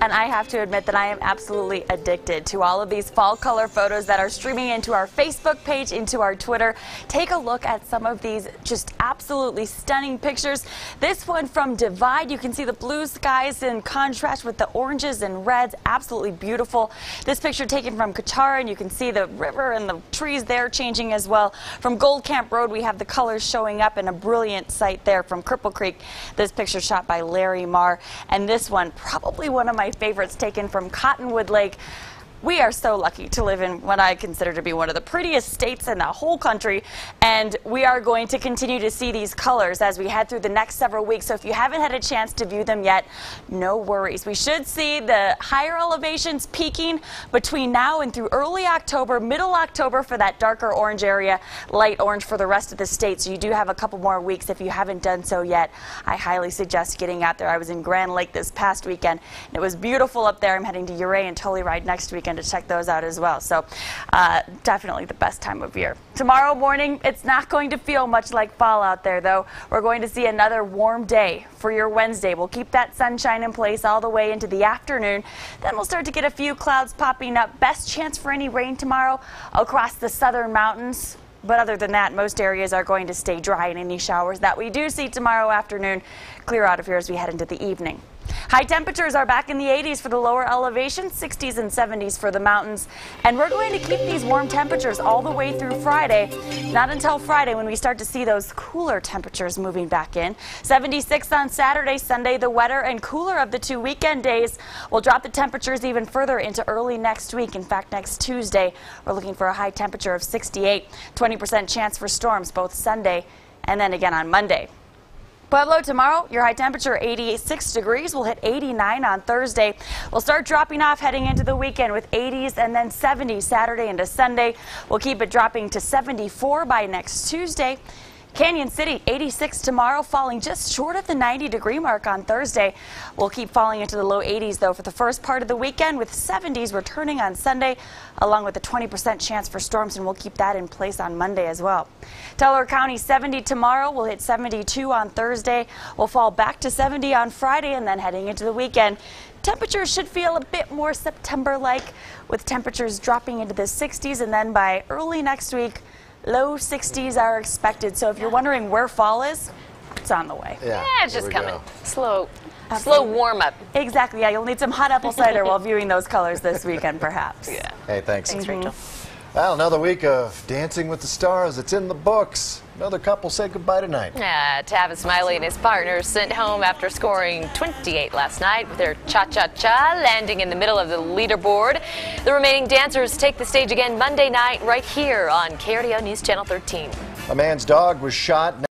And I have to admit that I am absolutely addicted to all of these fall color photos that are streaming into our Facebook page, into our Twitter. Take a look at some of these just absolutely stunning pictures. This one from Divide, you can see the blue skies in contrast with the oranges and reds. Absolutely beautiful. This picture taken from Qatar, and you can see the river and the trees there changing as well. From Gold Camp Road, we have the colors showing up in a brilliant sight there from Cripple Creek. This picture shot by Larry Marr. And this one, probably one of my favorites, taken from Cottonwood Lake. We are so lucky to live in what I consider to be one of the prettiest states in the whole country, and we are going to continue to see these colors as we head through the next several weeks. So if you haven't had a chance to view them yet, no worries. We should see the higher elevations peaking between now and through early October, middle October for that darker orange area, light orange for the rest of the state. So you do have a couple more weeks if you haven't done so yet. I highly suggest getting out there. I was in Grand Lake this past weekend, and it was beautiful up there. I'm heading to Ouray and Telluride next weekend to check those out as well. So definitely the best time of year. Tomorrow morning, it's not going to feel much like fall out there, though. We're going to see another warm day for your Wednesday. We'll keep that sunshine in place all the way into the afternoon. Then we'll start to get a few clouds popping up. Best chance for any rain tomorrow across the southern mountains. But other than that, most areas are going to stay dry, and any showers that we do see tomorrow afternoon clear out of here as we head into the evening. High temperatures are back in the 80s for the lower elevations, 60s and 70s for the mountains. And we're going to keep these warm temperatures all the way through Friday. Not until Friday when we start to see those cooler temperatures moving back in. 76 on Saturday, Sunday, the wetter and cooler of the two weekend days will drop the temperatures even further into early next week. In fact, next Tuesday, we're looking for a high temperature of 68, 20% chance for storms both Sunday and then again on Monday. Pueblo, tomorrow, your high temperature 86 degrees. We'll hit 89 on Thursday. We'll start dropping off heading into the weekend with 80s and then 70s Saturday into Sunday. We'll keep it dropping to 74 by next Tuesday. Canyon City, 86 tomorrow, falling just short of the 90-degree mark on Thursday. We'll keep falling into the low 80s, though, for the first part of the weekend, with 70s returning on Sunday, along with a 20% chance for storms, and we'll keep that in place on Monday as well. Teller County, 70 tomorrow. We'll hit 72 on Thursday. We'll fall back to 70 on Friday, and then heading into the weekend, temperatures should feel a bit more September-like, with temperatures dropping into the 60s, and then by early next week, low 60s are expected. So if you're wondering where fall is, it's on the way. Yeah, it's just coming. Go. Slow warm up. Exactly. Yeah, you'll need some hot apple cider while viewing those colors this weekend, perhaps. Yeah. Hey, thanks. Thanks, Rachel. Well, another week of Dancing with the Stars. It's in the books. Another couple say goodbye tonight. Yeah, Tavis Smiley and his partner sent home after scoring 28 last night with their cha-cha-cha landing in the middle of the leaderboard. The remaining dancers take the stage again Monday night right here on KRDO News Channel 13. A man's dog was shot.